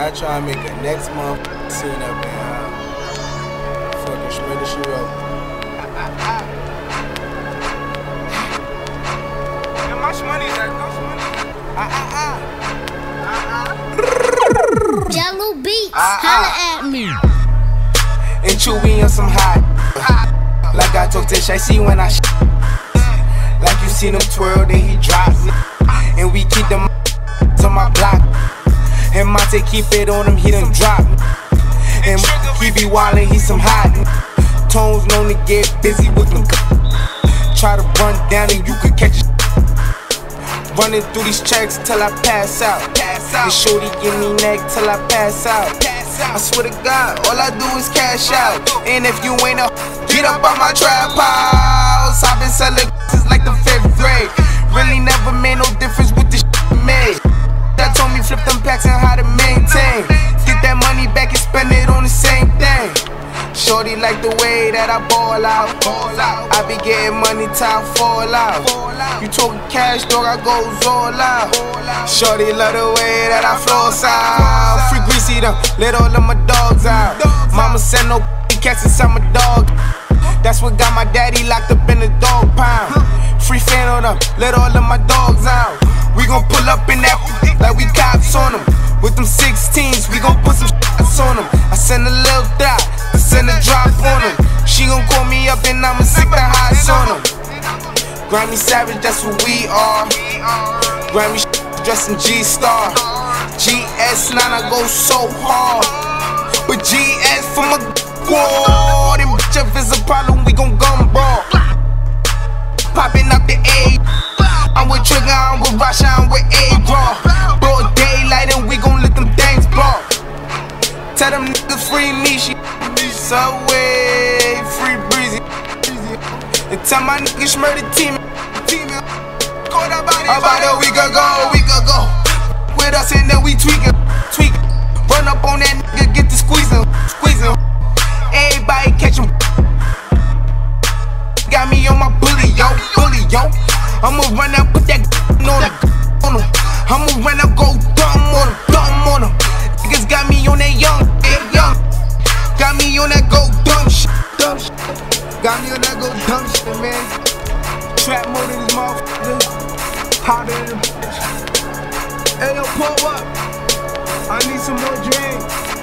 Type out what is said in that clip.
I try to make a next month scene up in fucking Shredder She Wrote. How much money is that? Jello Beats, holla at me. And Chewy on some hot. Like I told Tish, I see when I like you seen him twirl, then he drops. And we keep them on my block. And Monte keep it on him, he done drop. And he be wildin', he some hot. Tones known to get busy with them. Try to run down and you could catch it. Running through these checks till I pass out. And shorty give me neck till I pass out. I swear to God, all I do is cash out. And if you ain't get up on my trap house. I've been selling since like the 5th grade. Really never made no difference with the shit made. That told me flip them packs and how to maintain. Get that money back and spend it on the same thing. Shorty like the way that I ball out. I be getting money till I fall out. You talking cash, dog, I goes all out. Shorty love the way that I floss out. Free greasy them, let all of my dogs out. Mama said no cats inside my dog. That's what got my daddy locked up in the dog pound. Free fan on them, let all of my dogs out. We gon' pull up in that like we cops on them. With them 16s, we gon' put some shots on them. I send a little dot, I send a drop on them. She gon' call me up and I'ma stick the highs on them. Grammy Savage, that's who we are. Grammy dressed in G-Star. GS9, I go so hard. But GS for my squad. And bitch, if it's a problem, we gon' gun brawl. Popping up the A. I'm with Trigger, I'm with Rasha, I'm with A-Raw. Broad daylight and we gon' let them things blow. Tell them niggas free me, she Subway, free breezy. And tell my niggas murder team. About a week ago. With us and then we tweaking. Run up on that nigga, get the squeezing. Everybody catch him. Got me on my bully, yo. I'ma run up, put that on him. I'ma run up, go dumb on him. Niggas got me on that young. Got me on that go dumb shit. Got me on that go dumb shit, man. Trap mode in this motherfucker. Hotter than a bitch. Hey, yo, pull up. I need some more drink.